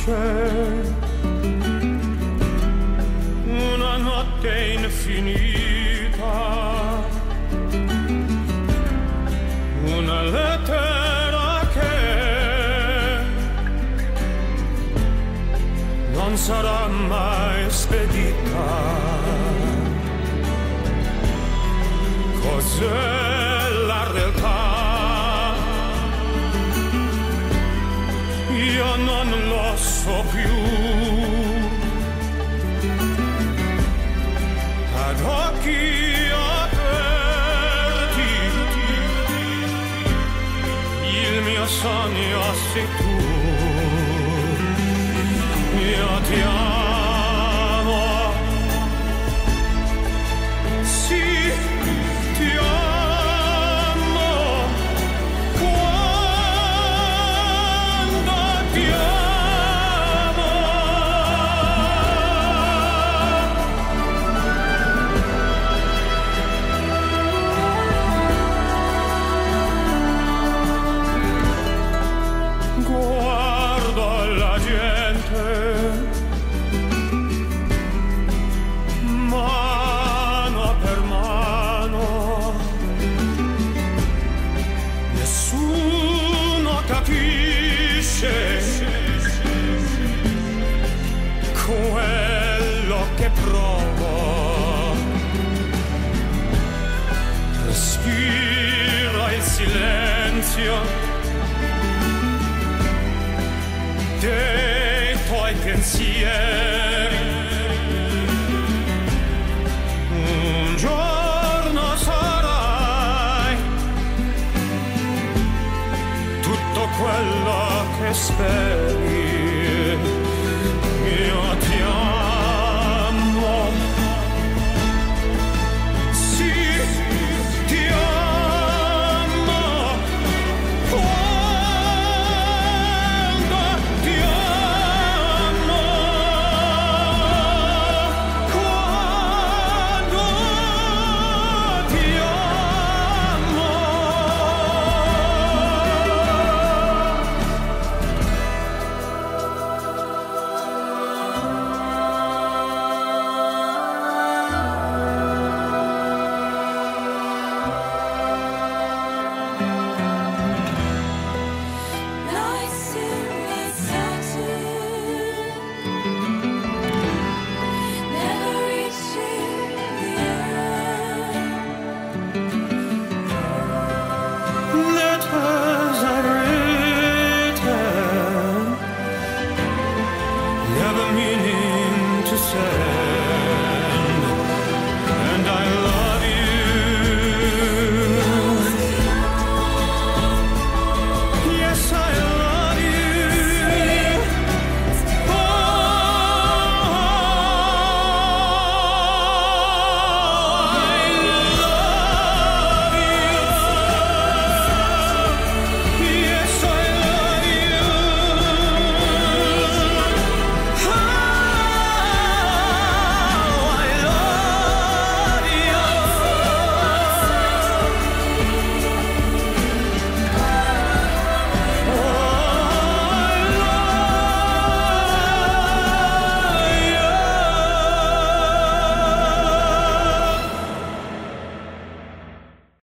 luce, una notte infinita, una lettera che non sarà mai spedita. Cos'è la realtà? Io non lo so più. Ad occhi aperti, il mio sogno sei tu. Io ti amo, sì, ti amo, quando ti amo. Guardo la gente, mano per mano, nessuno capisce quello che provo. Respiro il silenzio dei tuoi pensieri. Un giorno sarai tutto quello che speri. Io ti amo, sì, ti amo, quando ti amo, quando ti amo. Nights in the satin, never reaching the end. Letters I've written, never meaning